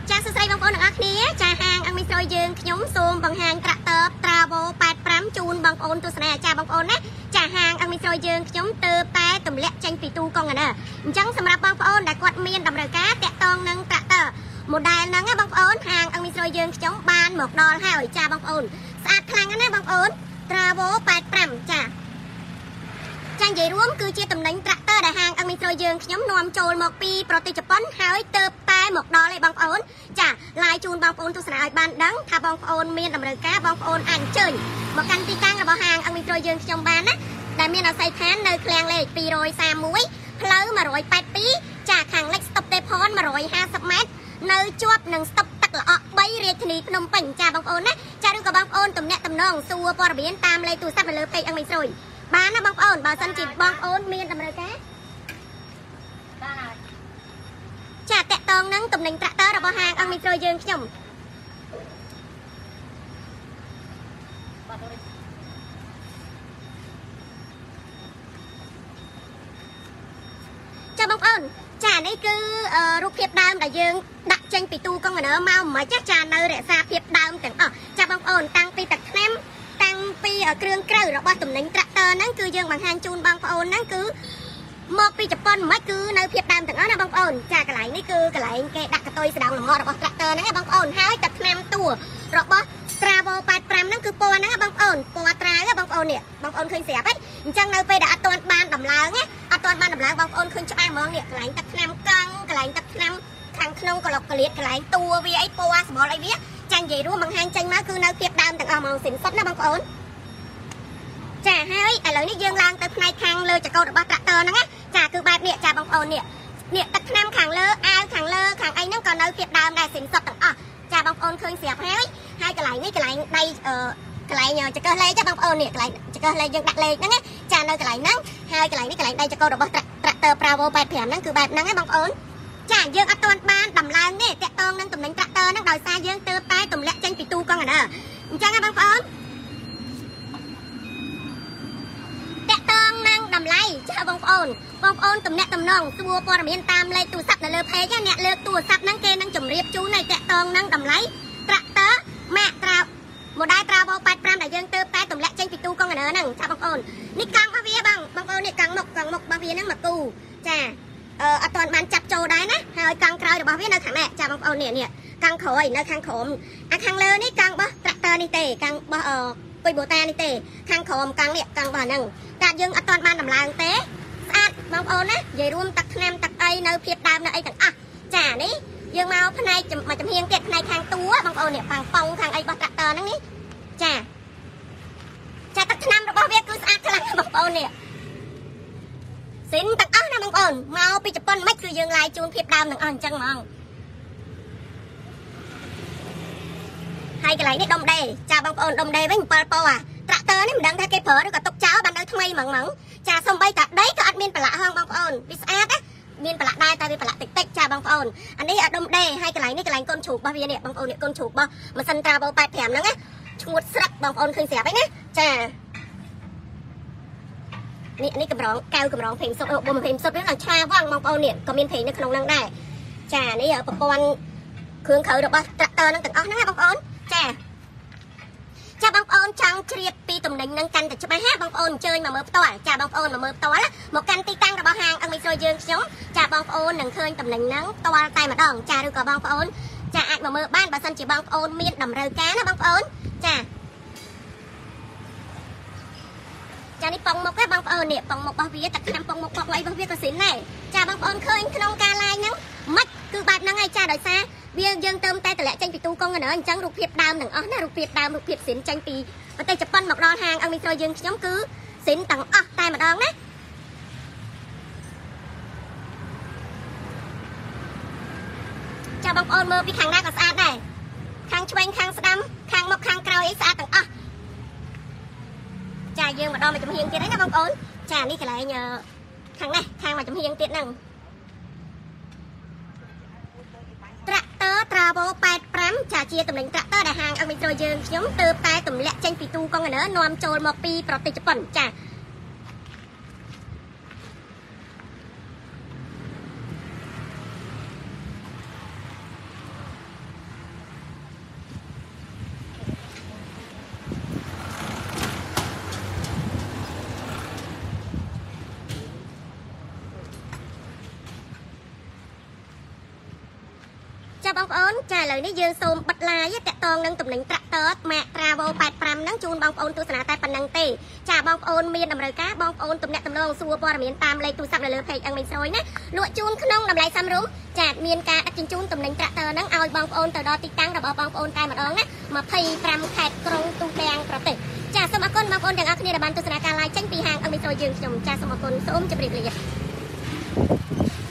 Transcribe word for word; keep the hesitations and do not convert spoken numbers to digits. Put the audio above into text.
ចាសស្រីបងប្អូនទាំងអស់គ្នាចាហាងអង្គមីស្រួយយើងខ្ញុំសូមបង្ហាញត្រាក់ទ័រ Travo แปดสิบห้าជូនបងប្អូនទស្សនាចាបងប្អូនណាចាហាងអង្គមីស្រួយយើងខ្ញុំទើបតែទម្លាក់ចេញពីទូកុងណាអញ្ចឹងសម្រាប់បងប្អូនដែលគាត់មានតម្រូវការតាក់ទងនឹងត្រាក់ទ័រ model ហ្នឹងបងប្អូនហាងអង្គមីស្រួយយើងខ្ញុំបានមកដល់ហើយចាបងប្អូនស្អាតខ្លាំងណាស់បងប្អូន Travo แปดสิบห้าចាចានិយាយរួមគឺជាតំណែងត្រាក់ទ័រដែលហាងអង្គមីស្រួយយើងខ្ញុំនាំចូលមកពីប្រទេសជប៉ុនហើយទើបតែមកដល់ឯបងប្អូនចាឡាយជូនបងប្អូនទស្សនាឲ្យបានដឹងថាបងប្អូនមានតម្រូវការបងប្អូនអាចអញ្ជើញមកកាន់ទីតាំងរបស់ហាងអង្គមីស្រួយយើងខ្ញុំបានណាដែលមានអាស័យដ្ឋាននៅឃ្លាំងលេខពីរសាមមួយផ្លូវមួយแปดสิบสองចាខាងលិចស្តុបទេផនមួយห้าสิบម៉ែត្រនៅជាប់នឹងស្តុបទឹកល្អក់បីរាជធានីភ្នំពេញចាបងប្អូនណាចាឬក៏បងប្អូនទំនាក់ទំនងសួរព័ត៌មានតាមលេខទូរស័ព្ទនៅលើពេកអង្គមីស្រួយបានណាបងប្អូនបើសិនជាបងប្អូនមានតម្រូវការបានហើយចាតកតងនឹងតំណែងត្រាក់ទ័ររបស់ហាងអង្គមីស្រួយយើងខ្ញុំចាបងប្អូនចានេះគឺរូបភាពដើមដែលយើងដាក់ចេញពីទូកុងតឺន័រមកមិនចាស់ចានៅរក្សាភាពដើមទាំងអស់ចាបងប្អូនតាំងពីទឹកថ្នាំតាំងពីគ្រឿងក្រៅរបស់តំណែងត្រាក់ទ័រហ្នឹងគឺយើងបង្ហាញជូនបងប្អូនហ្នឹងគឺមកពីជប៉ុនមិនគឺនៅភាពដើមទាំងអស់ណាបងប្អូនចាកន្លែងនេះគឺកន្លែងគេដាក់កតុយស្ដងលំអរបស់ត្រាក់ទ័រហ្នឹងបងប្អូនហើយទឹកថ្នាំតួរបស់ Travo แปดสิบห้าហ្នឹងគឺពណ៌ហ្នឹងបងប្អូនពណ៌ត្រាវបងប្អូននេះបងប្អូនឃើញស្រាប់ហ្នឹងអញ្ចឹងនៅពេលដែលអត់ទាន់បានដំឡើងណាអត់ទាន់បានដំឡើងបងប្អូនឃើញច្បាស់ហ្មងនេះកន្លែងទឹកថ្នាំកង់កន្លែងទឹកថ្នាំខាងក្នុងក្លុកក្លៀតកន្លែងតួវាអីពណ៌សម្បល់អីវាចានិយាយរួមបង្ហាញចេញមកគឺនៅភាពដើមទាំងអស់ហ្មងសិនសុទ្ធណាបងប្អូនចាហើយឥឡូវនេះយើងឡើងទៅផ្នែកខាងលើចកោតរបស់ត្រាក់ទ័រហ្នឹងណាចាគឺបែបនេះចាបងប្អូននេះនេះទឹកថ្នាំខាងលើអាវខាងលើខាងអីហ្នឹងក៏នៅភាពដើមដែរសិនសុទ្ធទាំងអស់ចាបងប្អូនឃើញស្រាប់ហើយហើយកន្លែងនេះកន្លែងដៃអឺកន្លែងចកលេខចាបងប្អូននេះកន្លែងចកលេខយើងដាក់លេខហ្នឹងណាចានៅកន្លែងហ្នឹងហើយកន្លែងនេះកន្លែងដៃចកោតរបស់ត្រាក់ទ័រ Travo แปดสิบห้าហ្នឹងគឺបែបហ្នឹងណាបងប្អូនចាយើងអត់ទាន់បានដំឡើងទេតាក់ទងនឹងតំណែងត្រាក់ទ័រហ្នឹងដោយសារយើងទើបតែទម្លាក់ចេញពីទូកុងតឺន័រអញ្ចឹងណាបងប្អូនតាក់ទងនឹងតម្លៃចាបងប្អូនបងប្អូនទំនាក់ទំនងសួរព័ត៌មានតាមលេខទូរស័ព្ទនៅលើ page អ្នកលើកទូរស័ព្ទហ្នឹងគេនឹងជម្រាបជូនឲ្យតាក់ទងនឹងតម្លៃត្រាក់ទ័រម៉ាកត្រា model Travo แปดสิบห้าដែលយើងទើបតែទម្លាក់ចេញពីទូកុងតឺន័រហ្នឹងចាបងប្អូននេះកង់របស់វាបងបងប្អូននេះកង់មុខកង់មុខរបស់វាហ្នឹងមកគូចាអឺអត់ទាន់បានចាប់ចូលដែរណាហើយកង់ក្រោយរបស់វានៅខាងនេះចាបងប្អូននេះនេះកង់ក្រោយនៅខាងក្រោមអាខាងលើនេះកង់របស់ត្រាក់ទ័រនេះទេកង់របស់អឺពុយបូតានេះទេខាងក្រោមកង់នេះកង់របស់ហ្នឹងតែយើងអត់ទាន់បានដំឡើងទេស្អាតបងប្អូនណានិយាយរួមទឹកថ្នាំទឹកអីនៅភាពដើមនៅអីទាំងអស់ចានេះយើងមកផ្នែកមកចំហៀងទៀតផ្នែកខាងតួបងប្អូននេះប៉ាំងប៉ងខាងអីរបស់ត្រាក់ទ័រហ្នឹងនេះចាចាទឹកថ្នាំរបស់វាគឺស្អាតខ្លាំងបងប្អូននេះសិនទាំងអស់ណាបងប្អូនមកពីជប៉ុនមិនគឺយើងឡាយជូនភាពដើមទាំងអស់អញ្ចឹងហ្មងហើយកន្លែងនេះដុំដេចាបងប្អូនដុំដេវិញ7ពណ៌អាត្រាក់ទ័រនេះមិនដឹងថាគេប្រើឬក៏ទុកចោលបាននៅថ្មីហ្មងហ្មងចាសំបីតាដីក៏អត់មានប្រឡាក់ហងបងប្អូនវាស្អាតណាមានប្រឡាក់ដែរតែវាប្រឡាក់តិចតិចចាបងប្អូនអានេះដុំដេហើយកន្លែងនេះកន្លែងកូនជ្រូករបស់វានេះបងប្អូននេះកូនជ្រូករបស់ម៉ាស៊ីន Travo แปดสิบห้าហ្នឹងណាឈ្ងួតស្រិកបងប្អូនឃើញស្រាប់ហើយណាចានេះនេះកម្រងកៅកម្រងភេងសុតបុំភេងសុតវាឡើងឆ្លាវងបងប្អូននេះក៏មានភេងនៅក្នុងហ្នឹងដែរចានេះប្រព័ន្ធគ្រឿងក្រៅរបស់ត្រាក់ទ័រហ្នឹងទាំងអស់ហ្នឹងណាបងប្អូនចាចាបងប្អូនចង់ជ្រាបពីតំណែងហ្នឹងកាន់តែច្បាស់ណាបងប្អូនអញ្ជើញមកមើលផ្ទាល់ចាបងប្អូនមកមើលផ្ទាល់មកកាន់ទីតាំងរបស់ហាងអង្គមីស្រួយយើងខ្ញុំចាបងប្អូននឹងឃើញតំណែងហ្នឹងផ្ទាល់តែម្ដងចាឬក៏បងប្អូនចាអាចមកមើលបានបើសិនជាបងប្អូនមានតម្រូវការណាបងប្អូនចាចានេះប៉ុងមុខទេបងប្អូននេះប៉ុងមុខរបស់វាទឹកថ្នាំប៉ុងមុខប៉ុងអីរបស់វាក៏ស៊ីនដែរចាបងប្អូនឃើញក្នុងការឡាយហ្នឹងមិនគឺបែបហ្នឹងហើយចាដោយសារវាយើងទៅតែតម្លាក់ចេញពីទូកុងតឺន័រអញ្ចឹងរូបភាពដើមទាំងអស់ណារូបភាពដើមរូបភាពស៊ីនចេញពីប្រទេសជប៉ុនមកដល់ហាងអង្គមីស្រួយយើងខ្ញុំគឺស៊ីនទាំងអស់តែម្ដងណាចាបងប្អូនមើលពីខាងណាក៏ស្អាតដែរខាងឆ្វេងខាងស្ដាំខាងមុខខាងក្រោយអីស្អាតទាំងអស់ចាយើងមកដល់មកចំហៀងទៀតហើយណាបងប្អូនចានេះកន្លែងខាងនេះខាងមកចំហៀងទៀតហ្នឹងត្រាក់ទ័រ Travo แปดสิบห้าចាជាតំណែងត្រាក់ទ័រដែលហាងអង្គមីស្រួយយើងខ្ញុំទើបតែទម្លាក់ចេញពីទូកុងតឺន័រនាំចូលមកពីប្រទេសជប៉ុនចាបងប្អូនចាឥឡូវនេះយើងសូមបិទ live តាក់ទងនឹងតំណែង tractor Mack Travel แปดสิบห้าហ្នឹងជូនបងប្អូនទស្សនាតែប៉ុណ្្នឹងទេចាបងប្អូនមានតម្រូវការបងប្អូនទំនាក់ទំនងសួរព័ត៌មានតាមលេខទូរស័ព្ទនៅលើ page អឹងមីងស្រួយណាលក់ជូនក្នុងតម្លៃសមរម្យចាមានការដឹកជញ្ជូនតំណែង tractor ហ្នឹងឲ្យបងប្អូនទៅដល់ទីតាំងរបស់បងប្អូនតែម្ដងណាยี่สิบห้าខេត្តក្រុងទូទាំងប្រទេសចាសូមអរគុណបងប្អូនទាំងអស់គ្នាដែលបានទស្សនាការ live ចេញពីហាងអឹងមីងស្រួយយើងខ្ញុំចាសូមអរគុណសូមជម្រាបលា